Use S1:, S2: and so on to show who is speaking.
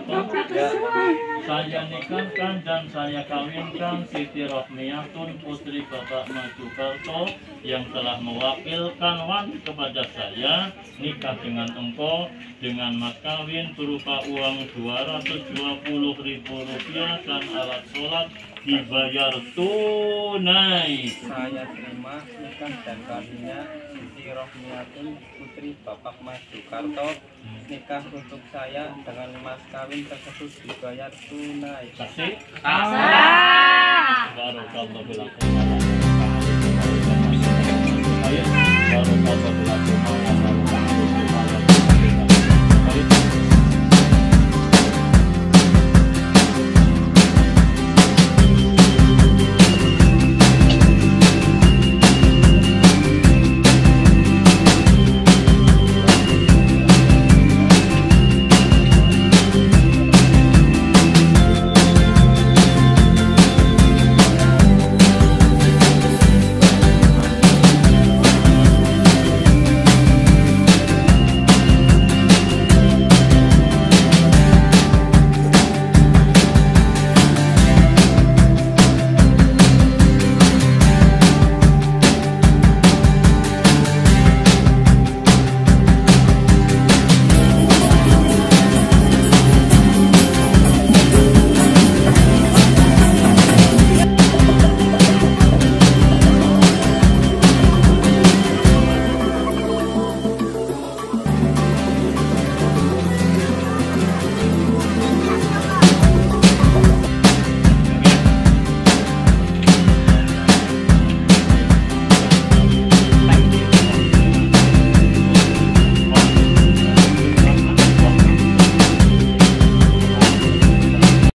S1: Sukarto. Saya nikahkan dan saya kawinkan Siti Rohmiyatun putri Bapak Mas Sukarto yang telah mewakilkan wan kepada saya nikah dengan engkau dengan mas kawin berupa uang Rp220.000 dan alat sholat dibayar tunai.
S2: Saya terima nikah dan kawinnya Siti Rohmiyatun putri Bapak Mas Sukarto. Nikah untuk saya dengan mas kawin tersebut dibayar tunai.
S1: Saksi? Baru kalau